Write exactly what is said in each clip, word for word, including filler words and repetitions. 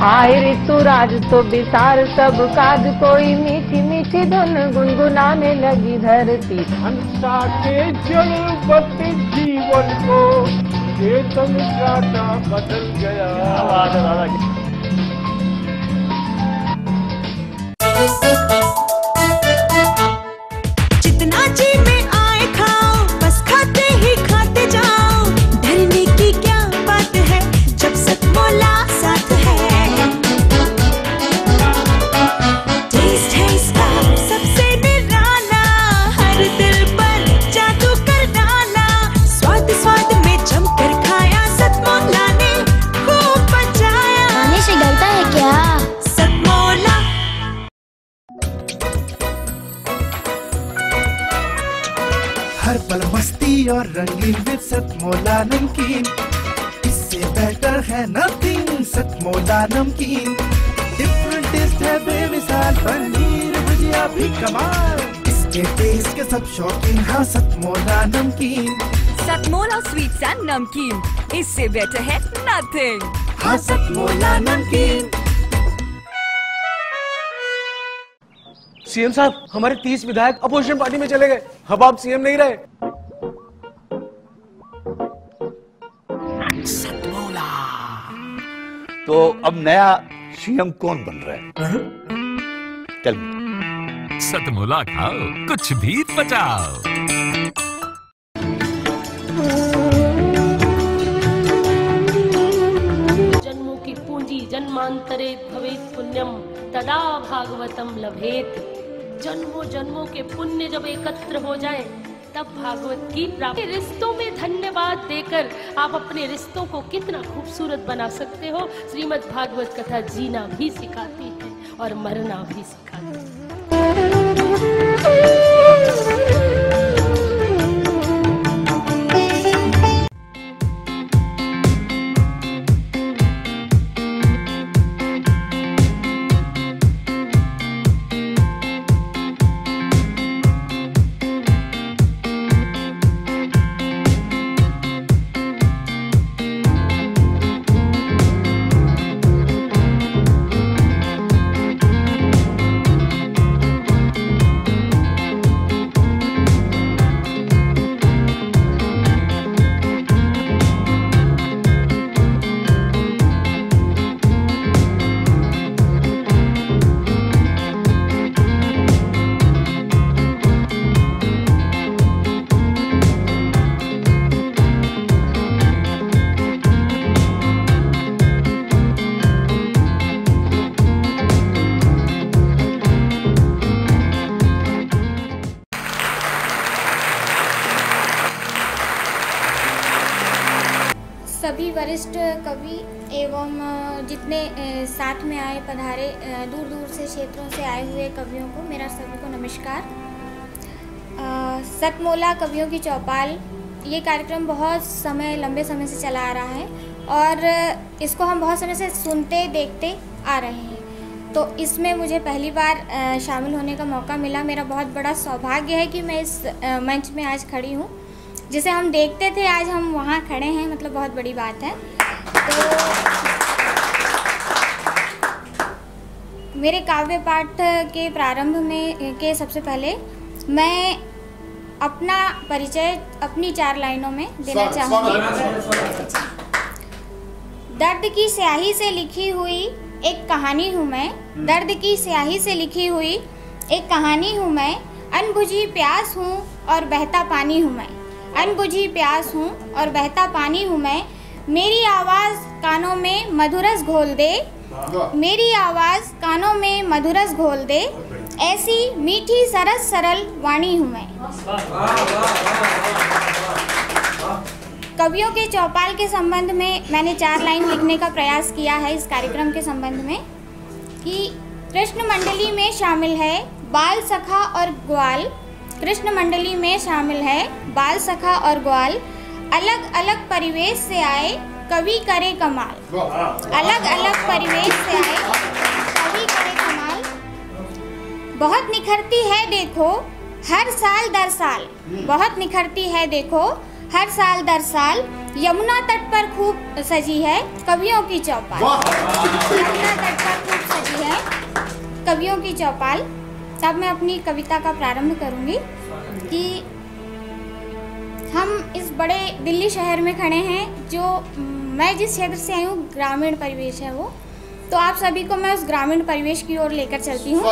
आए ऋतुराज तो विसार सब काज, कोई मीठी मीठी धुन गुनगुनाने लगी धरती। हंसा के जलवते जीवन को चेतन काटा बदल गया। जितना जी में आए खाओ, बस खाते ही खाते जाओ। डरने की क्या बात है जब सतमोला साथ है। टेस्ट है इसका सबसे निराला, हर दिल पर जादू कर डाला। स्वाद स्वाद में जमकर खाया, सतमोला ने खूब बचाया। खाने से गलता है क्या? सतमोला। हर पल मस्ती और रंगीन विद सतमोला नमकीन, इससे बेटर है नथिंग। सतमोला नमकीन डिफरेंट टेस्ट है बेमिसाल, पनीर भुजिया भी कमाल। इसके टेस्ट के सब शौकीन, हाँ सतमोला नमकीन। सतमोला स्वीट्स एंड नमकीन, इससे बेटर है नथिंग। हाँ सतमोला नमकीन। सीएम साहब, हमारे तीस विधायक अपोजिशन पार्टी में चले गए, अब आप सीएम नहीं रहे। सतमोला। तो अब नया सीएम कौन बन रहा है? चल सतमोला खाओ, कुछ भी बचाओ। जन्मों की पूंजी जन्मांतरे भवेत् पुण्यम, तदा भागवतम लभेत। जन्मों जन्मों के पुण्य जब एकत्र हो जाए तब भागवत की प्राप्ति। रिश्तों में धन्यवाद देकर आप अपने रिश्तों को कितना खूबसूरत बना सकते हो। श्रीमद् भागवत कथा जीना भी सिखाती है और मरना भी सिखाती है। सभी वरिष्ठ कवि एवं जितने साथ में आए पधारे दूर दूर से क्षेत्रों से आए हुए कवियों को मेरा सभी को नमस्कार। सतमोला कवियों की चौपाल ये कार्यक्रम बहुत समय लंबे समय से चला आ रहा है और इसको हम बहुत समय से सुनते देखते आ रहे हैं। तो इसमें मुझे पहली बार शामिल होने का मौका मिला। मेरा बहुत बड़ा सौभाग्य है कि मैं इस मंच में आज खड़ी हूँ। जिसे हम देखते थे आज हम वहाँ खड़े हैं, मतलब बहुत बड़ी बात है। तो मेरे काव्य पाठ के प्रारंभ में के सबसे पहले मैं अपना परिचय अपनी चार लाइनों में देना चाहूँगी। दर्द की स्याही से लिखी हुई एक कहानी हूँ मैं, दर्द की स्याही से लिखी हुई एक कहानी हूँ मैं। अनबुझी प्यास हूँ और बहता पानी हूँ मैं, अनबुझी प्यास हूँ और बहता पानी हूँ मैं। मेरी आवाज़ कानों में मधुरस घोल दे, मेरी आवाज़ कानों में मधुरस घोल दे। ऐसी मीठी सरस सरल वाणी हूँ मैं। कवियों के चौपाल के संबंध में मैंने चार लाइन लिखने का प्रयास किया है इस कार्यक्रम के संबंध में कि कृष्ण मंडली में शामिल है बाल सखा और ग्वाल, कृष्ण मंडली में शामिल है बाल सखा और ग्वाल। अलग अलग परिवेश से आए कवि करे कमाल, अलग अलग परिवेश से आए कवि करे कमाल। बहुत निखरती है देखो हर साल दर साल, बहुत निखरती है देखो हर साल दर साल। यमुना तट पर खूब सजी है कवियों की चौपाल। यमुना तट पर खूब सजी है कवियों की चौपाल। तब मैं अपनी कविता का प्रारंभ करूंगी कि हम इस बड़े दिल्ली शहर में खड़े हैं, जो मैं जिस क्षेत्र से आई हूँ ग्रामीण परिवेश है वो, तो आप सभी को मैं उस ग्रामीण परिवेश की ओर लेकर चलती हूँ।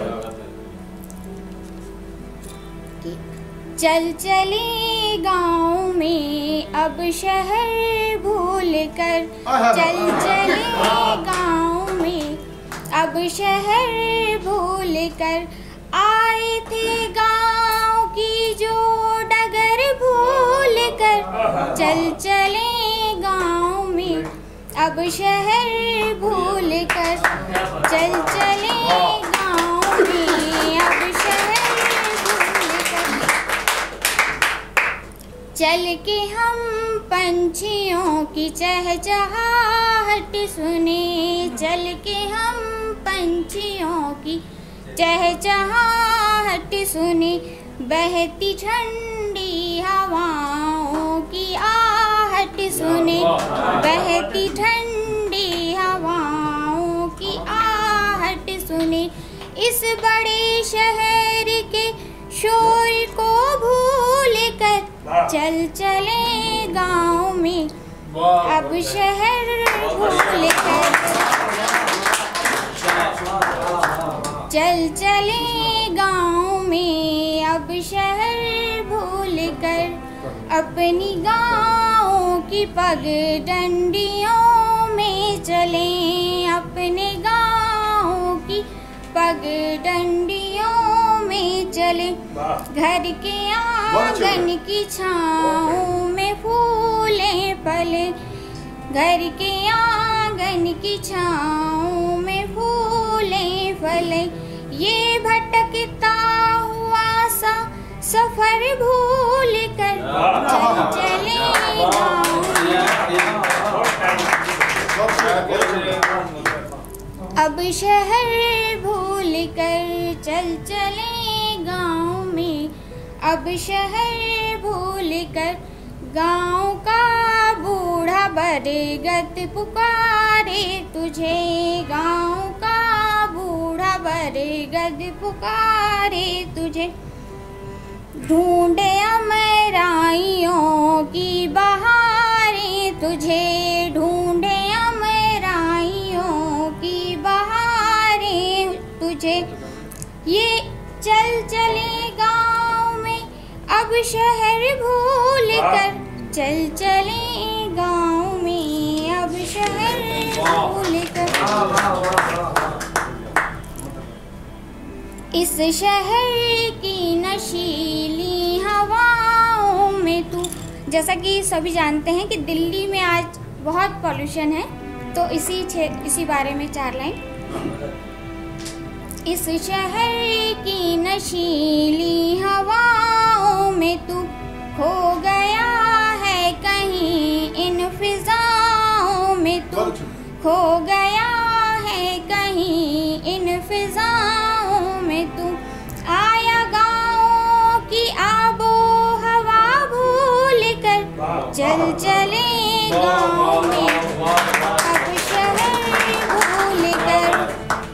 चल चले गाँव में अब शहर भूल कर, चल चले गाँव में अब शहर भूल कर, आए थे गाँव की जो डगर भूल कर। चल चले गाँव में अब शहर भूल कर, चल चले गाँव में अब शहर भूल कर। चल के हम पंछियों की चहचहाहट सुने, चल के हम पंछियों की चहचहाहट सुने, बहती ठंडी हवाओं की आहट सुने, बहती ठंडी हवाओं की आहट सुने। इस बड़े शहर के शोर को भूल कर, चल चले गाँव में अब शहर भूल कर। चल चले गाँव में अब शहर भूल कर, अपनी गाँव की पगडंडियों में चले, अपने गाँव की पगडंडियों में चले। घर के आंगन की छाँव में फूले फले, घर के आंगन की छाँव में फूले फले। ये भटकता हुआ सा सफर भूल कर, चल चले गाँव अब शहर भूल कर, चल चले गाँव में अब शहर भूल कर। गाँव का बूढ़ा बरगद पुकारे तुझे, गाँव का बूढ़ा बरगद पुकारे तुझे। ढूंढे अमराइयों की बहारें तुझे, ढूंढे अमराइयों की बहारें तुझे। ये चल चले गाँव में अब शहर भूल कर, चल चले गाँव में अब शहर भूल कर। इस शहर की नशीली हवाओं में तू, जैसा कि सभी जानते हैं कि दिल्ली में आज बहुत पॉल्यूशन है, तो इसी इसी बारे में चार लाइन। इस शहर की नशीली हवाओं में तू खो गया है कहीं, इन फिजाओं में तू खो गया है कहीं, इन फिजाओं में तू। आया गाँव की आबो हवा भूल कर, चल चले गाँव में अब शहर भूल कर।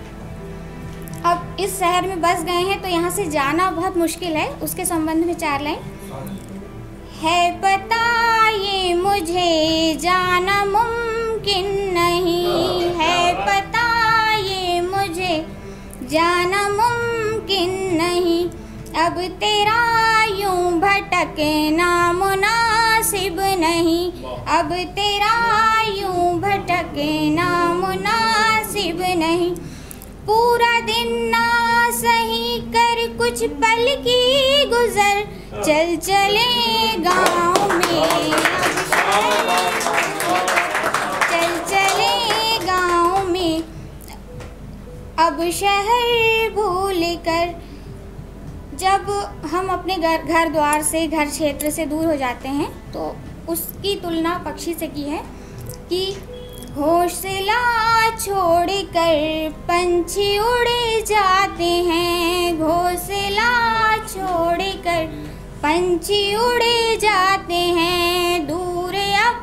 अब इस शहर में बस गए हैं तो यहाँ से जाना बहुत मुश्किल है, उसके संबंध में चार लाइन। है पता ये मुझे जाना मुमकिन नहीं, है पता ये मुझे जाना मुमकिन नहीं। अब तेरा यूं भटकना मुनासिब नहीं, अब तेरा यूं भटकना मुनासिब नहीं। पूरा दिन ना सही कर कुछ पल की गुजर, चल चले गाँव में चल चले गाँव में अब शहर भूल कर। जब हम अपने घर घर द्वार से, घर क्षेत्र से दूर हो जाते हैं तो उसकी तुलना पक्षी से की है कि घोंसला छोड़कर पंछी उड़ जाते हैं, घोंसला छोड़कर पंछी उड़ जाते हैं। दूर अब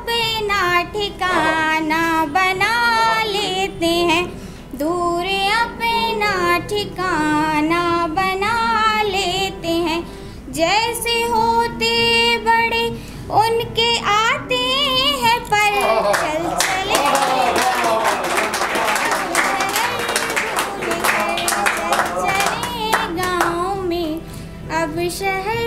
ठिकाना बना लेते हैं, दूर अपना ठिकाना बना लेते हैं। जैसे होते बड़े उनके आते हैं पर चल चले चले गाँव में अब शहर।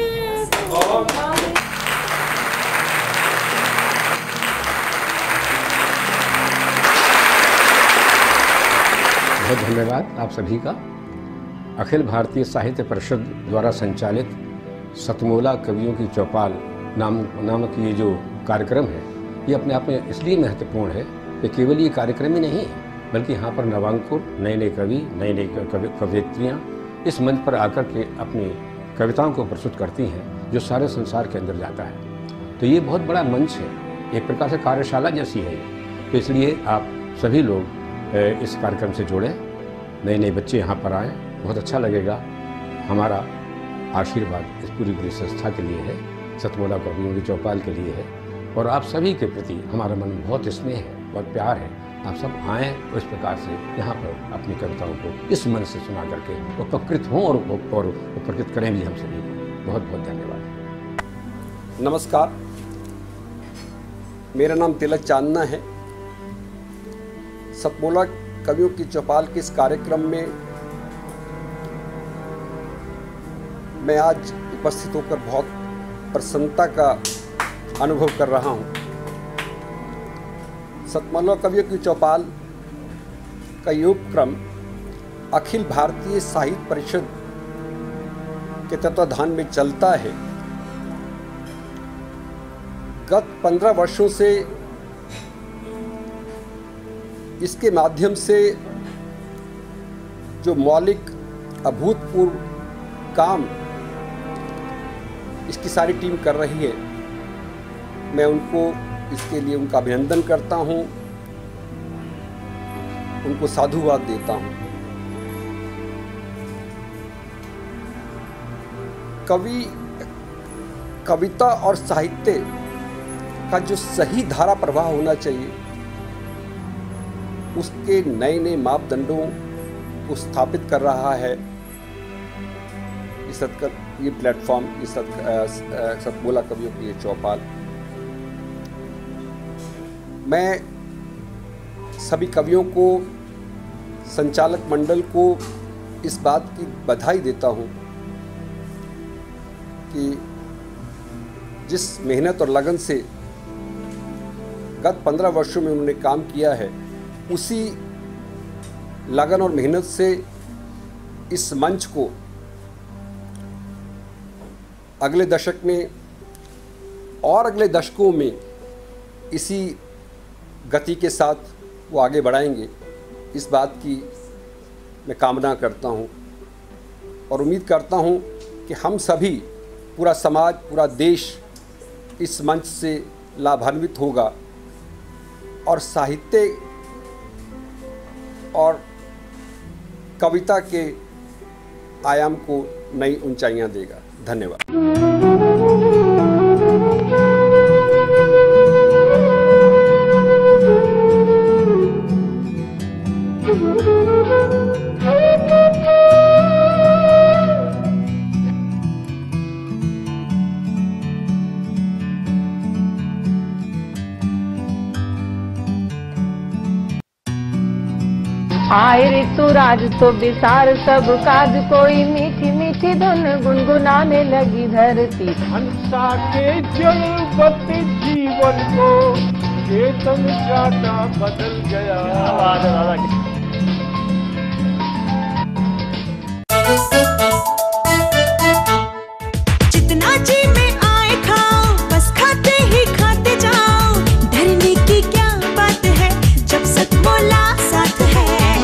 बहुत धन्यवाद आप सभी का। अखिल भारतीय साहित्य परिषद द्वारा संचालित सतमोला कवियों की चौपाल नाम नामक ये जो कार्यक्रम है, ये अपने आप में इसलिए महत्वपूर्ण है कि केवल ये कार्यक्रम ही नहीं है, बल्कि यहाँ पर नवांकुर नए नए कवि नए नए कवि कवयित्रियाँ इस मंच पर आकर के अपनी कविताओं को प्रस्तुत करती हैं, जो सारे संसार के अंदर जाता है। तो ये बहुत बड़ा मंच है, एक प्रकार से कार्यशाला जैसी है। तो इसलिए आप सभी लोग इस कार्यक्रम से जुड़े, नए नए बच्चे यहाँ पर आएँ, बहुत अच्छा लगेगा। हमारा आशीर्वाद इस पूरी पूरी संस्था के लिए है, सतमोला कवियों की चौपाल के लिए है, और आप सभी के प्रति हमारा मन बहुत स्नेह है, बहुत प्यार है। आप सब आएँ इस प्रकार से यहाँ पर अपनी कविताओं को इस मन से सुना करके उपकृत हों और और उपकृत करें भी हम सभी को। बहुत बहुत धन्यवाद। नमस्कार, मेरा नाम तिलक चांदना है। सतमोला कवियों की चौपाल के इस कार्यक्रम में मैं आज उपस्थित होकर बहुत प्रसन्नता का अनुभव कर रहा हूं। सतमोला कवियों की चौपाल का ये उपक्रम अखिल भारतीय साहित्य परिषद के तत्वाधान में चलता है। गत पंद्रह वर्षों से इसके माध्यम से जो मौलिक अभूतपूर्व काम इसकी सारी टीम कर रही है, मैं उनको इसके लिए उनका अभिनंदन करता हूं, उनको साधुवाद देता हूं। कवि कविता और साहित्य का जो सही धारा प्रवाह होना चाहिए, उसके नए नए मापदंडों को स्थापित कर रहा है इस सत ये प्लेटफॉर्म, इस सत सतमोला कवियों की ये चौपाल। मैं सभी कवियों को, संचालक मंडल को इस बात की बधाई देता हूँ कि जिस मेहनत और लगन से गत पंद्रह वर्षों में उन्होंने काम किया है, उसी लगन और मेहनत से इस मंच को अगले दशक में और अगले दशकों में इसी गति के साथ वो आगे बढ़ाएंगे, इस बात की मैं कामना करता हूँ और उम्मीद करता हूँ कि हम सभी, पूरा समाज, पूरा देश इस मंच से लाभान्वित होगा और साहित्य और कविता के आयाम को नई ऊंचाइयां देगा। धन्यवाद। आए ऋतुराज तो विसार सब काज, कोई मीठी मीठी धुन गुनगुनाने लगी धरती। हंसा के जलवते जीवन को चेतन जाता बदल गया। जितना जी में आए खाओ, बस खाते ही खाते जाओ। डरने की क्या बात है जब सतमोला साथ है।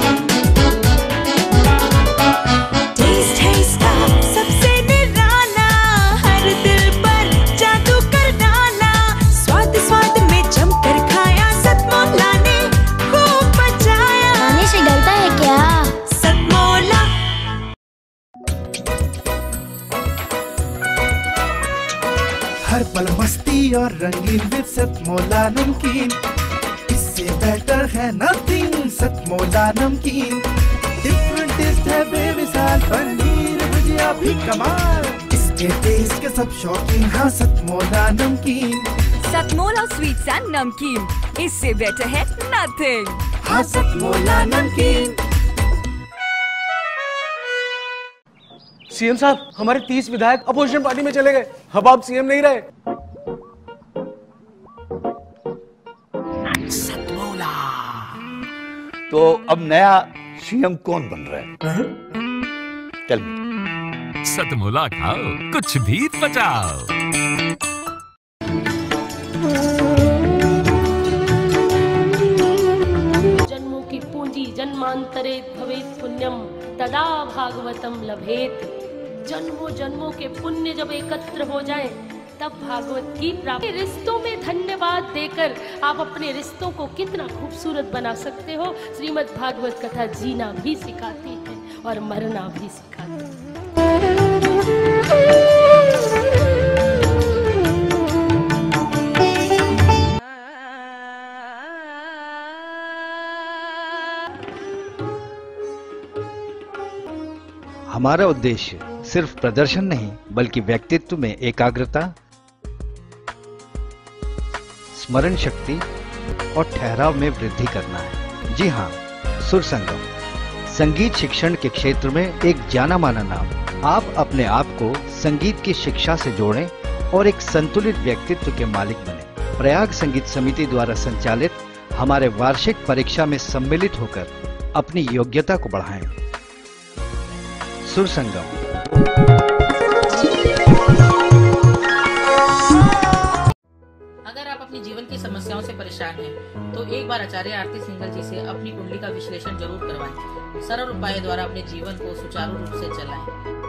टेस्ट है इसका सबसे निराला, हर दिल पर जादू कर डाला। स्वाद स्वाद में जमकर खाया, सतमोला ने खूब बचाया। खाने से डरता है क्या? सतमोला। हर पल मस्ती और रंगीन विद सतमोला नमकीन। इससे बेटर है नथिंग सतमोला नमकीन। डिफरेंट टेस्ट है बेमिसाल, पनीर भुजिया भी कमाल, इसके टेस्ट के सब शौकीन, हाँ सतमोला नमकीन। सतमोला स्वीट्स एंड नमकीन, इससे बेटर है नथिंग, हाँ सतमोला नमकीन। सीएम साहब, हमारे तीस विधायक अपोजिशन पार्टी में चले गए, अब आप सीएम नहीं रहे। सतमोला। तो अब नया सीएम कौन बन रहा है? चल सतमोला खाओ, कुछ भी पचाओ। जन्मों की पूंजी जन्मांतरे भवेत् पुण्यम तदा भागवतम लभेत। जन्मों जन्मों के पुण्य जब एकत्र हो जाएं, तब भागवत की प्राप्ति। रिश्तों में धन्यवाद देकर आप अपने रिश्तों को कितना खूबसूरत बना सकते हो। श्रीमद् भागवत कथा जीना भी सिखाती है और मरना भी सिखाती है। हमारा उद्देश्य सिर्फ प्रदर्शन नहीं, बल्कि व्यक्तित्व में एकाग्रता, स्मरण शक्ति और ठहराव में वृद्धि करना है। जी हाँ, सुर संगम संगीत शिक्षण के क्षेत्र में एक जाना माना नाम। आप अपने आप को संगीत की शिक्षा से जोड़ें और एक संतुलित व्यक्तित्व के मालिक बने। प्रयाग संगीत समिति द्वारा संचालित हमारे वार्षिक परीक्षा में सम्मिलित होकर अपनी योग्यता को बढ़ाएं। सुर संगम। अगर आप अपनी जीवन की समस्याओं से परेशान हैं, तो एक बार आचार्य आरती सिंघल जी से अपनी कुंडली का विश्लेषण जरूर करवाएं। सरल उपाय द्वारा अपने जीवन को सुचारू रूप से चलाएं।